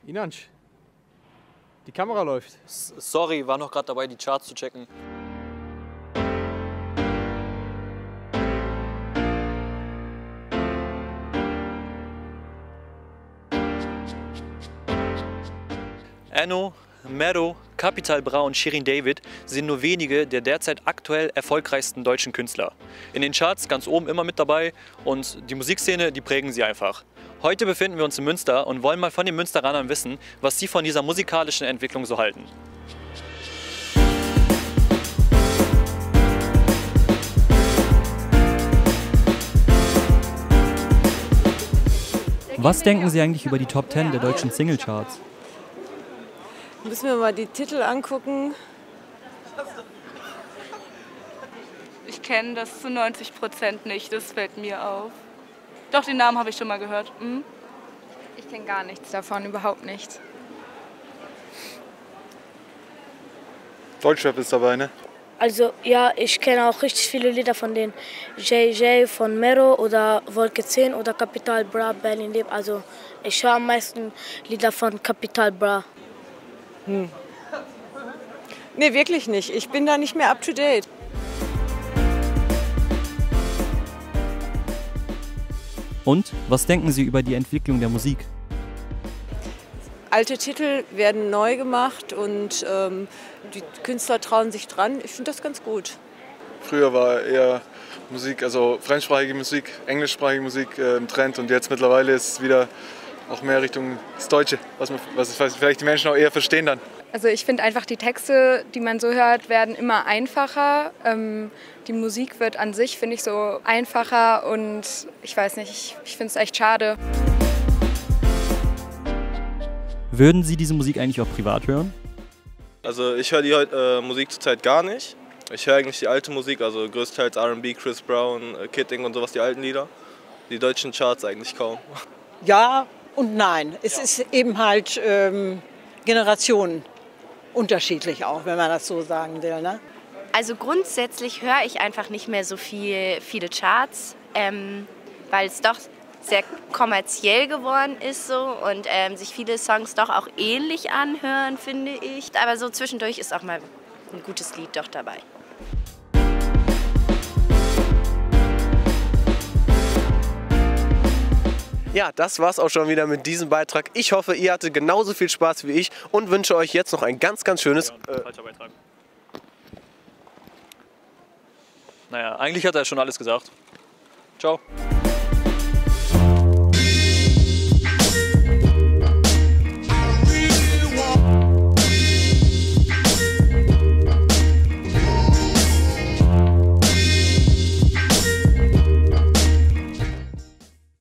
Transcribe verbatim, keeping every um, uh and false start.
Inanç, die Kamera läuft. S sorry, war noch gerade dabei, die Charts zu checken. Enno, Mero, Capital Bra und Shirin David sind nur wenige der derzeit aktuell erfolgreichsten deutschen Künstler. In den Charts ganz oben immer mit dabei und die Musikszene, die prägen sie einfach. Heute befinden wir uns in Münster und wollen mal von den Münsteranern wissen, was sie von dieser musikalischen Entwicklung so halten. Was denken Sie eigentlich über die Top zehn der deutschen Singlecharts? Müssen wir mal die Titel angucken. Ich kenne das zu neunzig Prozent nicht, das fällt mir auf. Doch, den Namen habe ich schon mal gehört. Mhm. Ich kenne gar nichts davon, überhaupt nichts. Deutschrap ist dabei, ne? Also ja, ich kenne auch richtig viele Lieder von den J J von Mero oder Wolke zehn oder Capital Bra, Berlin lebt. Also ich höre am meisten Lieder von Capital Bra. Hm. Nee, wirklich nicht. Ich bin da nicht mehr up to date. Und was denken Sie über die Entwicklung der Musik? Alte Titel werden neu gemacht und ähm, die Künstler trauen sich dran. Ich finde das ganz gut. Früher war eher Musik, also fremdsprachige Musik, englischsprachige Musik äh, im Trend und jetzt mittlerweile ist es wieder auch mehr Richtung das Deutsche, was, man, was vielleicht die Menschen auch eher verstehen dann. Also ich finde einfach, die Texte, die man so hört, werden immer einfacher. Ähm, die Musik wird an sich, finde ich, so einfacher und ich weiß nicht, ich, ich finde es echt schade. Würden Sie diese Musik eigentlich auch privat hören? Also ich höre die äh, Musik zurzeit gar nicht. Ich höre eigentlich die alte Musik, also größtenteils R and B, Chris Brown, äh, Kid Ink und sowas, die alten Lieder. Die deutschen Charts eigentlich kaum. Ja und nein. Es ja. ist eben halt ähm, Generationen unterschiedlich auch, wenn man das so sagen will. Ne? Also grundsätzlich höre ich einfach nicht mehr so viel, viele Charts, ähm, weil es doch sehr kommerziell geworden ist so und ähm, sich viele Songs doch auch ähnlich anhören, finde ich. Aber so zwischendurch ist auch mal ein gutes Lied doch dabei. Ja, das war's auch schon wieder mit diesem Beitrag. Ich hoffe, ihr hattet genauso viel Spaß wie ich und wünsche euch jetzt noch ein ganz, ganz schönes... Äh, falscher Beitrag. Naja, eigentlich hat er schon alles gesagt. Ciao.